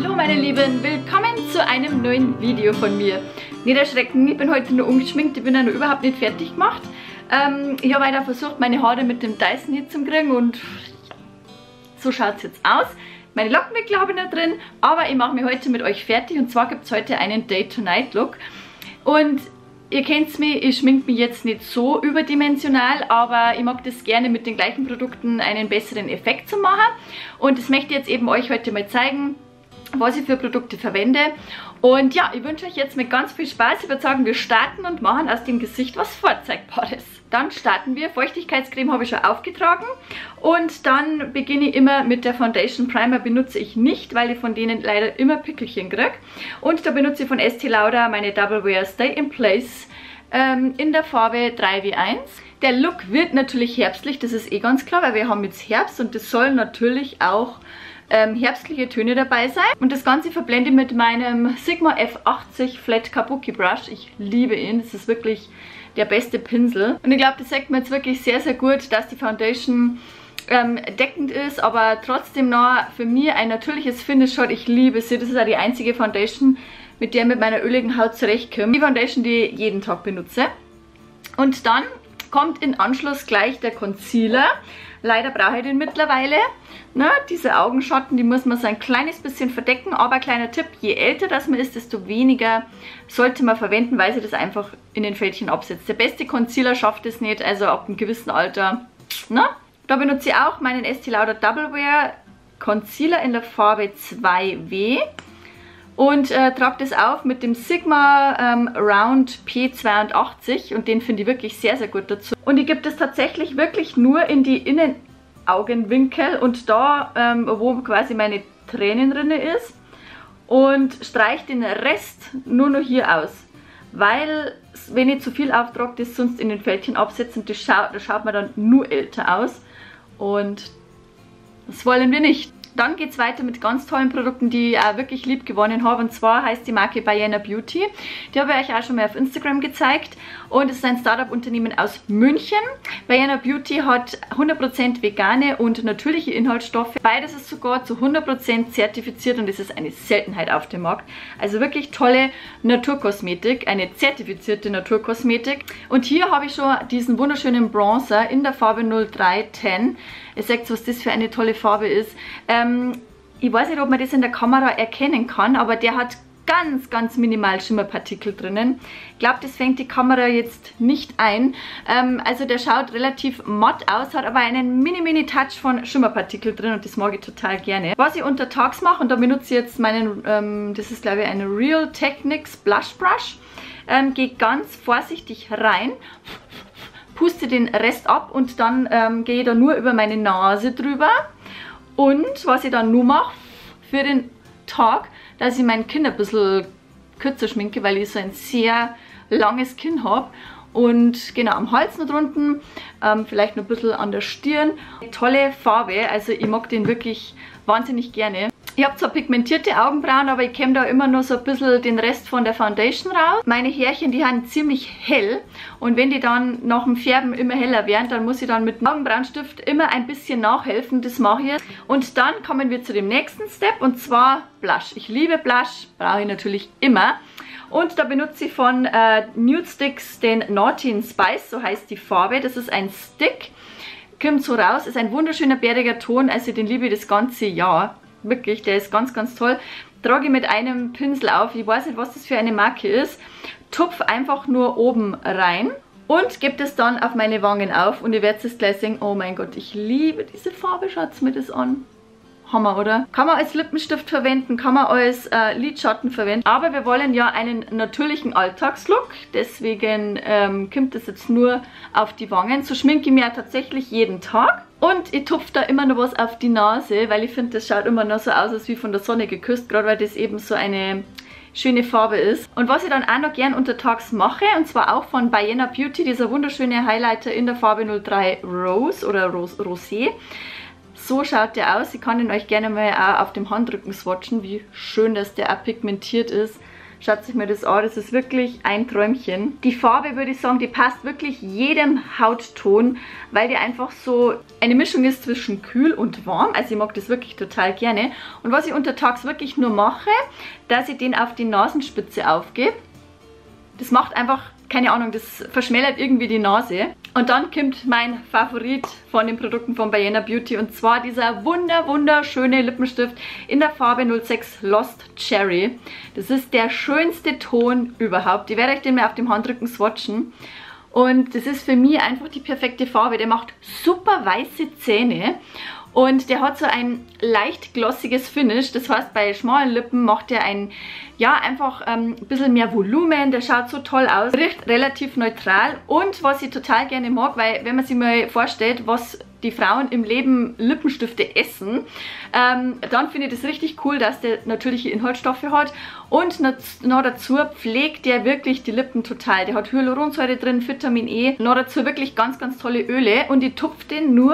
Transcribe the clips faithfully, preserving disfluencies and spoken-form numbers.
Hallo meine Lieben, willkommen zu einem neuen Video von mir. Nicht erschrecken, ich bin heute nur ungeschminkt, ich bin ja noch überhaupt nicht fertig gemacht. Ähm, ich habe weiter versucht, meine Haare mit dem Dyson hier zu kriegen und so schaut es jetzt aus. Meine Lockenwickler habe ich noch drin, aber ich mache mich heute mit euch fertig und zwar gibt es heute einen Day-to-Night-Look. Und ihr kennt mich, ich schminke mich jetzt nicht so überdimensional, aber ich mag das gerne mit den gleichen Produkten einen besseren Effekt zu machen. Und das möchte ich jetzt eben euch heute mal zeigen, was ich für Produkte verwende. Und ja, ich wünsche euch jetzt mit ganz viel Spaß. Ich würde sagen, wir starten und machen aus dem Gesicht was Vorzeigbares. Dann starten wir. Feuchtigkeitscreme habe ich schon aufgetragen. Und dann beginne ich immer mit der Foundation. Primer benutze ich nicht, weil ich von denen leider immer Pickelchen kriege. Und da benutze ich von Estee Lauder meine Double Wear Stay in Place ähm, in der Farbe drei W eins. Der Look wird natürlich herbstlich, das ist eh ganz klar, weil wir haben jetzt Herbst und das soll natürlich auch ähm, herbstliche Töne dabei sein. Und das Ganze verblende ich mit meinem Sigma F achtzig Flat Kabuki Brush. Ich liebe ihn, das ist wirklich der beste Pinsel. Und ich glaube, das sagt mir jetzt wirklich sehr, sehr gut, dass die Foundation ähm, deckend ist, aber trotzdem noch für mich ein natürliches Finish hat. Ich liebe sie, das ist auch die einzige Foundation, mit der ich mit meiner öligen Haut zurechtkomme. Die Foundation, die ich jeden Tag benutze. Und dann kommt in Anschluss gleich der Concealer. Leider brauche ich den mittlerweile. Na, diese Augenschatten, die muss man so ein kleines bisschen verdecken. Aber kleiner Tipp, je älter das man ist, desto weniger sollte man verwenden, weil sie das einfach in den Fältchen absetzt. Der beste Concealer schafft es nicht, also ab einem gewissen Alter. Na? Da benutze ich auch meinen Estee Lauder Double Wear Concealer in der Farbe zwei W. Und äh, trage das auf mit dem Sigma ähm, Round P zweiundachtzig und den finde ich wirklich sehr, sehr gut dazu. Und ich gebe das tatsächlich wirklich nur in die Innenaugenwinkel und da, ähm, wo quasi meine Tränenrinne ist, und streiche den Rest nur noch hier aus. Weil, wenn ich zu viel auftrage, das sonst in den Fältchen absetzt und das schaut, das schaut man dann nur älter aus. Und das wollen wir nicht. Dann geht es weiter mit ganz tollen Produkten, die ich auch wirklich lieb gewonnen habe. Und zwar heißt die Marke Bayena Beauty. Die habe ich euch auch schon mal auf Instagram gezeigt. Und es ist ein Startup-Unternehmen aus München. Bayena Beauty hat hundert Prozent vegane und natürliche Inhaltsstoffe. Beides ist sogar zu hundert Prozent zertifiziert und es ist eine Seltenheit auf dem Markt. Also wirklich tolle Naturkosmetik, eine zertifizierte Naturkosmetik. Und hier habe ich schon diesen wunderschönen Bronzer in der Farbe null drei zehn. Ihr seht, was das für eine tolle Farbe ist. Ähm, ich weiß nicht, ob man das in der Kamera erkennen kann, aber der hat ganz, ganz minimal Schimmerpartikel drinnen. Ich glaube, das fängt die Kamera jetzt nicht ein. Ähm, also der schaut relativ matt aus, hat aber einen mini-mini-Touch von Schimmerpartikel drin und das mag ich total gerne. Was ich untertags mache, und da benutze ich jetzt meinen, ähm, das ist glaube ich eine Real Techniques Blush Brush, ähm, gehe ganz vorsichtig rein, puste den Rest ab und dann ähm, gehe ich da nur über meine Nase drüber. Und was ich dann nur mache für den Tag, dass ich mein Kinn ein bisschen kürzer schminke, weil ich so ein sehr langes Kinn habe. Und genau, am Hals noch drunten, ähm, vielleicht noch ein bisschen an der Stirn. Tolle Farbe, also ich mag den wirklich wahnsinnig gerne. Ich habe zwar pigmentierte Augenbrauen, aber ich kämme da immer nur so ein bisschen den Rest von der Foundation raus. Meine Härchen, die haben ziemlich hell und wenn die dann nach dem Färben immer heller werden, dann muss ich dann mit dem Augenbrauenstift immer ein bisschen nachhelfen. Das mache ich jetzt. Und dann kommen wir zu dem nächsten Step und zwar Blush. Ich liebe Blush, brauche ich natürlich immer. Und da benutze ich von äh, Nude Sticks den Naughty Spice, so heißt die Farbe. Das ist ein Stick, kommt so raus, ist ein wunderschöner bäriger Ton, also den liebe ich das ganze Jahr. Wirklich, der ist ganz, ganz toll. Trage ich mit einem Pinsel auf. Ich weiß nicht, was das für eine Marke ist. Tupf einfach nur oben rein und gebe das dann auf meine Wangen auf. Und ihr werdet es gleich sehen. Oh mein Gott, ich liebe diese Farbe. Schaut mir das an. Hammer, oder? Kann man als Lippenstift verwenden, kann man als äh, Lidschatten verwenden. Aber wir wollen ja einen natürlichen Alltagslook. Deswegen ähm, kommt das jetzt nur auf die Wangen. So schminke ich mir ja tatsächlich jeden Tag. Und ich tupfe da immer noch was auf die Nase, weil ich finde, das schaut immer noch so aus, als wie von der Sonne geküsst. Gerade weil das eben so eine schöne Farbe ist. Und was ich dann auch noch gern untertags mache, und zwar auch von Bayena Beauty, dieser wunderschöne Highlighter in der Farbe null drei Rose oder Rose, Rosé. So schaut der aus. Ich kann ihn euch gerne mal auch auf dem Handrücken swatchen, wie schön, dass der auch pigmentiert ist. Schaut euch mal das an, das ist wirklich ein Träumchen. Die Farbe, würde ich sagen, die passt wirklich jedem Hautton, weil die einfach so eine Mischung ist zwischen kühl und warm. Also ich mag das wirklich total gerne. Und was ich untertags wirklich nur mache, dass ich den auf die Nasenspitze aufgebe. Das macht einfach, keine Ahnung, das verschmälert irgendwie die Nase. Und dann kommt mein Favorit von den Produkten von Biena Beauty, und zwar dieser wunder wunderschöne Lippenstift in der Farbe null sechs Lost Cherry. Das ist der schönste Ton überhaupt. Ich werde euch den mal auf dem Handrücken swatchen. Und das ist für mich einfach die perfekte Farbe. Der macht super weiße Zähne. Und der hat so ein leicht glossiges Finish. Das heißt, bei schmalen Lippen macht er ein, ja, einfach ähm, ein bisschen mehr Volumen. Der schaut so toll aus. Riecht relativ neutral. Und was ich total gerne mag, weil wenn man sich mal vorstellt, was die Frauen im Leben Lippenstifte essen, ähm, dann finde ich das richtig cool, dass der natürliche Inhaltsstoffe hat. Und noch dazu pflegt der wirklich die Lippen total. Der hat Hyaluronsäure drin, Vitamin E. Noch dazu wirklich ganz, ganz tolle Öle. Und ich tupfe den nur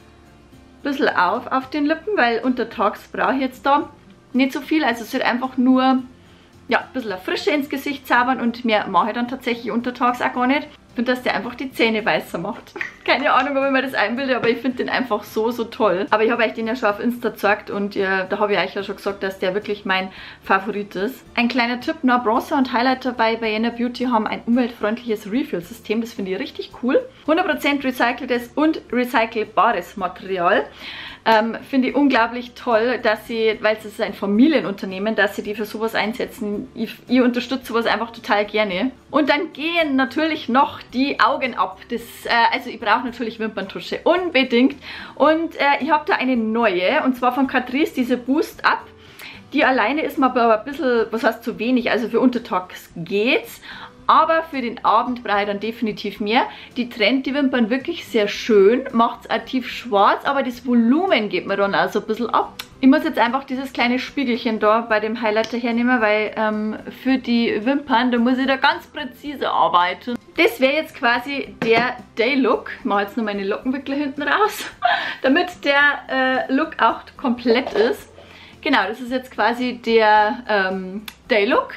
bisschen auf auf den Lippen, weil untertags brauche ich jetzt da nicht so viel. Also es wird einfach nur, ja, ein bisschen Frische ins Gesicht zaubern, und mehr mache ich dann tatsächlich untertags auch gar nicht. Ich finde, dass der einfach die Zähne weißer macht. Keine Ahnung, ob ich mir das einbilde, aber ich finde den einfach so, so toll. Aber ich habe euch den ja schon auf Insta gezeigt, und ja, da habe ich euch ja schon gesagt, dass der wirklich mein Favorit ist. Ein kleiner Tipp noch, Bronzer und Highlighter bei Biena Beauty haben ein umweltfreundliches Refill-System. Das finde ich richtig cool. hundert Prozent recyceltes und recycelbares Material. Ähm, finde ich unglaublich toll, dass sie, weil es ist ein Familienunternehmen, dass sie die für sowas einsetzen. Ich, ich unterstütze sowas einfach total gerne. Und dann gehen natürlich noch die Augen ab. Das, äh, also ich brauche natürlich Wimperntusche, unbedingt. Und äh, ich habe da eine neue, und zwar von Catrice, diese Boost Up. Die alleine ist mir aber ein bisschen, was heißt zu wenig, also für untertags geht's. Aber für den Abend brauche ich dann definitiv mehr. Die trennt die Wimpern wirklich sehr schön, macht es auch tief schwarz, aber das Volumen geht mir dann auch so ein bisschen ab. Ich muss jetzt einfach dieses kleine Spiegelchen da bei dem Highlighter hernehmen, weil ähm, für die Wimpern, da muss ich da ganz präzise arbeiten. Das wäre jetzt quasi der Day Look. Ich mache jetzt nur meine Lockenwickler hinten raus, damit der äh, Look auch komplett ist. Genau, das ist jetzt quasi der ähm, Day Look.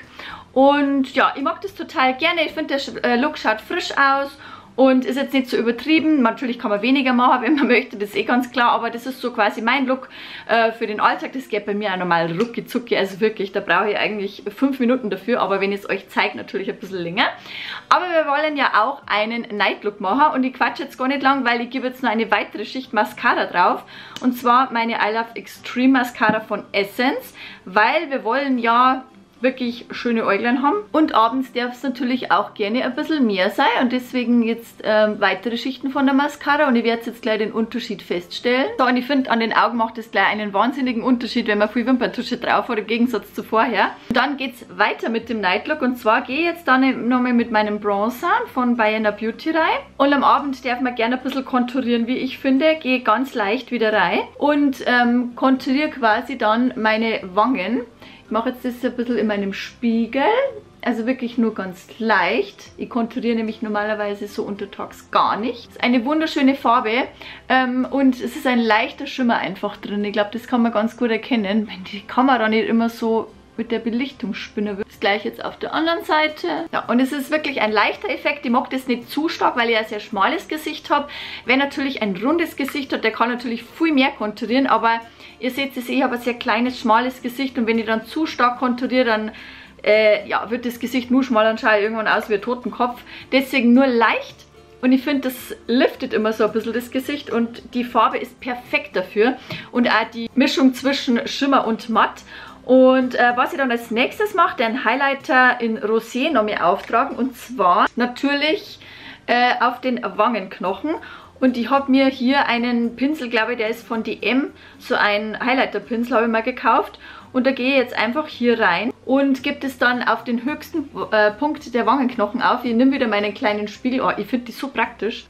Und ja, ich mag das total gerne. Ich finde, der Look schaut frisch aus und ist jetzt nicht so übertrieben. Natürlich kann man weniger machen, wenn man möchte, das ist eh ganz klar. Aber das ist so quasi mein Look äh, für den Alltag. Das geht bei mir auch normal rucki zucki. Also wirklich, da brauche ich eigentlich fünf Minuten dafür. Aber wenn ich es euch zeige, natürlich ein bisschen länger. Aber wir wollen ja auch einen Night Look machen. Und ich quatsche jetzt gar nicht lang, weil ich gebe jetzt noch eine weitere Schicht Mascara drauf. Und zwar meine I Love Extreme Mascara von Essence. Weil wir wollen ja wirklich schöne Äuglein haben. Und abends darf es natürlich auch gerne ein bisschen mehr sein. Und deswegen jetzt ähm, weitere Schichten von der Mascara. Und ich werde jetzt gleich den Unterschied feststellen. So, und ich finde, an den Augen macht es gleich einen wahnsinnigen Unterschied, wenn man viel Wimperntusche drauf hat, im Gegensatz zu vorher. Und dann geht es weiter mit dem Night Look. Und zwar gehe ich jetzt dann nochmal mit meinem Bronzer von Biena Beauty rein. Und am Abend darf man gerne ein bisschen konturieren, wie ich finde. Gehe ganz leicht wieder rein und ähm, konturiere quasi dann meine Wangen. Ich mache jetzt das ein bisschen in meinem Spiegel, also wirklich nur ganz leicht. Ich konturiere nämlich normalerweise so untertags gar nicht. Es ist eine wunderschöne Farbe ähm, und es ist ein leichter Schimmer einfach drin. Ich glaube, das kann man ganz gut erkennen, wenn die Kamera nicht immer so mit der Belichtungsspinne wird. Das gleiche jetzt auf der anderen Seite. Ja, und es ist wirklich ein leichter Effekt. Ich mag das nicht zu stark, weil ich ein sehr schmales Gesicht habe. Wer natürlich ein rundes Gesicht hat, der kann natürlich viel mehr konturieren, aber ihr seht es, ich habe ein sehr kleines, schmales Gesicht, und wenn ich dann zu stark konturiere, dann äh, ja, wird das Gesicht nur schmaler und schaut irgendwann aus wie ein Totenkopf. Deswegen nur leicht. Und ich finde, das liftet immer so ein bisschen das Gesicht, und die Farbe ist perfekt dafür. Und auch die Mischung zwischen Schimmer und Matt. Und äh, was ich dann als nächstes mache, den Highlighter in Rosé noch mehr auftragen. Und zwar natürlich äh, auf den Wangenknochen. Und ich habe mir hier einen Pinsel, glaube ich, der ist von D M, so ein Highlighter-Pinsel habe ich mal gekauft. Und da gehe ich jetzt einfach hier rein und gebe es dann auf den höchsten äh, Punkt der Wangenknochen auf. Ich nehme wieder meinen kleinen Spiegel. Oh, ich finde die so praktisch.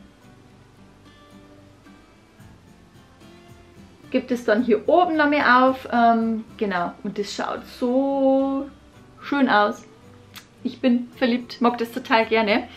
Gibt es dann hier oben noch mehr auf. Ähm, genau, und das schaut so schön aus. Ich bin verliebt, mag das total gerne.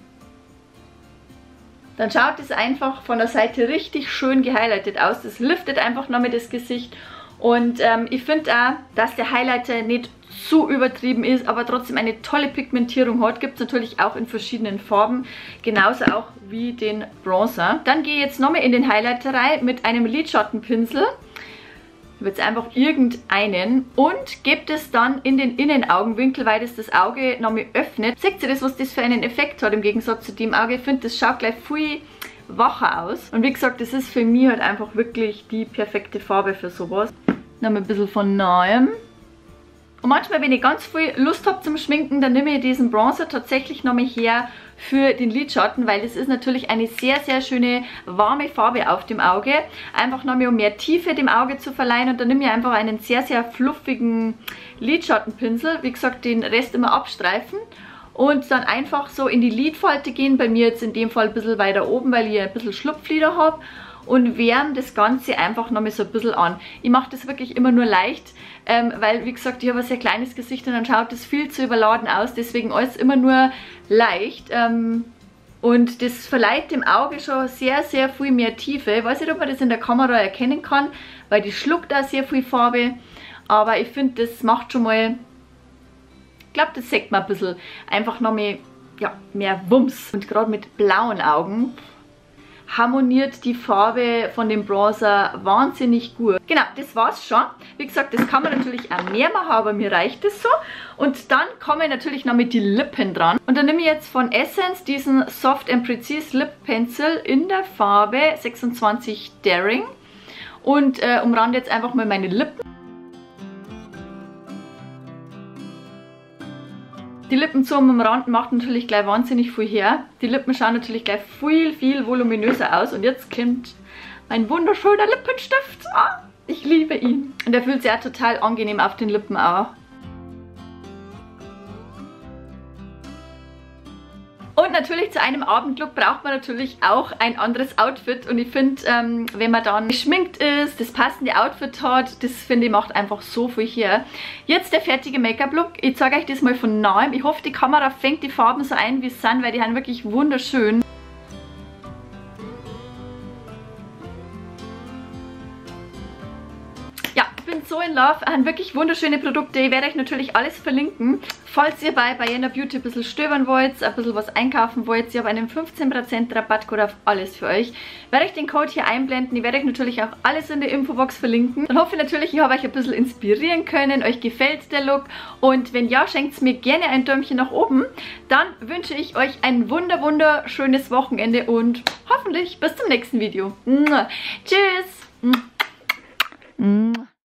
Dann schaut es einfach von der Seite richtig schön gehighlightet aus. Das liftet einfach noch mit das Gesicht. Und ähm, ich finde auch, dass der Highlighter nicht zu übertrieben ist, aber trotzdem eine tolle Pigmentierung hat. Gibt es natürlich auch in verschiedenen Farben, genauso auch wie den Bronzer. Dann gehe ich jetzt nochmal in den Highlighter rein mit einem Lidschattenpinsel. Ich habe jetzt einfach irgendeinen und gebe das dann in den Innenaugenwinkel, weil das das Auge nochmal öffnet. Seht ihr das, was das für einen Effekt hat im Gegensatz zu dem Auge? Ich finde, das schaut gleich viel wacher aus. Und wie gesagt, das ist für mich halt einfach wirklich die perfekte Farbe für sowas. Nochmal ein bisschen von Neuem. Und manchmal, wenn ich ganz viel Lust habe zum Schminken, dann nehme ich diesen Bronzer tatsächlich nochmal her für den Lidschatten, weil das ist natürlich eine sehr, sehr schöne warme Farbe auf dem Auge. Einfach nochmal, um mehr Tiefe dem Auge zu verleihen. Und dann nehme ich einfach einen sehr, sehr fluffigen Lidschattenpinsel. Wie gesagt, den Rest immer abstreifen. Und dann einfach so in die Lidfalte gehen. Bei mir jetzt in dem Fall ein bisschen weiter oben, weil ich ein bisschen Schlupflider habe. Und wärme das Ganze einfach nochmal so ein bisschen an. Ich mache das wirklich immer nur leicht, ähm, weil wie gesagt, ich habe ein sehr kleines Gesicht und dann schaut das viel zu überladen aus. Deswegen alles immer nur leicht. Ähm, und das verleiht dem Auge schon sehr, sehr viel mehr Tiefe. Ich weiß nicht, ob man das in der Kamera erkennen kann, weil die schluckt da sehr viel Farbe. Aber ich finde, das macht schon mal, ich glaube, das sagt man ein bisschen, einfach nochmal, ja, mehr Wumms. Und gerade mit blauen Augen harmoniert die Farbe von dem Bronzer wahnsinnig gut. Genau, das war's schon. Wie gesagt, das kann man natürlich auch mehr machen, aber mir reicht es so. Und dann kommen natürlich noch mit die Lippen dran. Und dann nehme ich jetzt von Essence diesen Soft and Precise Lip Pencil in der Farbe sechsundzwanzig Daring und äh, umrande jetzt einfach mal meine Lippen. Die Lippen zu umranden macht natürlich gleich wahnsinnig viel her. Die Lippen schauen natürlich gleich viel, viel voluminöser aus. Und jetzt kommt mein wunderschöner Lippenstift. Ah, ich liebe ihn. Und der fühlt sich auch total angenehm auf den Lippen auch. Und natürlich zu einem Abendlook braucht man natürlich auch ein anderes Outfit. Und ich finde, ähm, wenn man dann geschminkt ist, das passende Outfit hat, das finde ich macht einfach so viel her. Jetzt der fertige Make-up-Look. Ich zeige euch das mal von neuem. Ich hoffe, die Kamera fängt die Farben so ein, wie es sind, weil die sind wirklich wunderschön. Ich bin so in love, haben wirklich wunderschöne Produkte. Ich werde euch natürlich alles verlinken. Falls ihr bei Bayena Beauty ein bisschen stöbern wollt, ein bisschen was einkaufen wollt, ich habe einen fünfzehn Prozent Rabattcode auf alles für euch. Ich werde euch den Code hier einblenden. Ich werde euch natürlich auch alles in der Infobox verlinken. Dann hoffe ich natürlich, ich habe euch ein bisschen inspirieren können. Euch gefällt der Look. Und wenn ja, schenkt es mir gerne ein Däumchen nach oben. Dann wünsche ich euch ein wunder wunderschönes Wochenende und hoffentlich bis zum nächsten Video. Tschüss!